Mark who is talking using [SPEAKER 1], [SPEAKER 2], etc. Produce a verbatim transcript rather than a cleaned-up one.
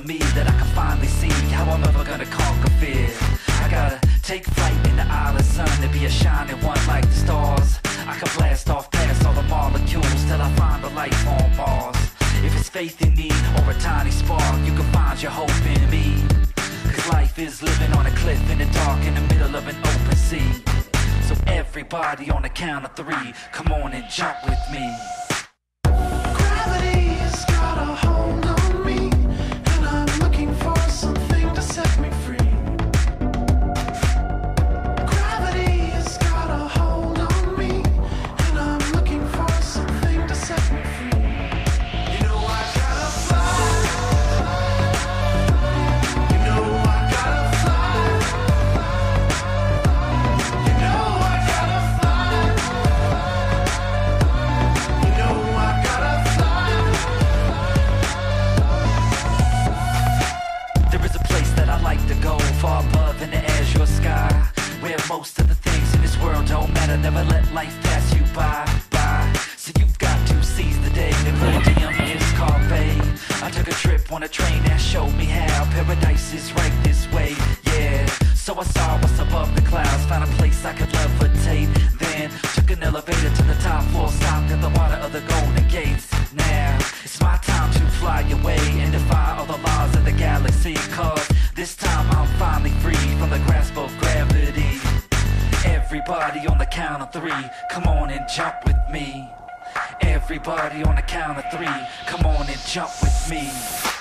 [SPEAKER 1] me that I can finally see how I'm ever gonna conquer fear. I gotta take flight in the isle of sun to be a shining one like the stars. I can blast off past all the molecules till I find the life on Mars. If it's faith in me or a tiny spark, you can find your hope in me. Cause life is living on a cliff in the dark in the middle of an open sea. So everybody on the count of three, come on and jump with me.
[SPEAKER 2] Gravity's got a hold on me, and I'm looking for something to set me free. Gravity's got a hold on me, and I'm looking for something to set me free. You know I gotta fly. You know I gotta fly. You know I gotta fly. You know I gotta fly.
[SPEAKER 1] There is a place that I like to go, far above in the azure sky, where most of the things in this world don't matter. Never let life pass you by, by. So you've got to seize the day. The palladium is carpe. I took a trip on a train that showed me how paradise is right this way, yeah. So I saw what's above the clouds, found a place I could levitate. Then took an elevator to the top floor, stopped at the water of the Golden Gates. Now it's my time to fly away and defy all the laws of the galaxy. Cause this time I'm finally free from the grasp of gravity. Everybody on the count of three, come on and jump with me. Everybody on the count of three, come on and jump with me.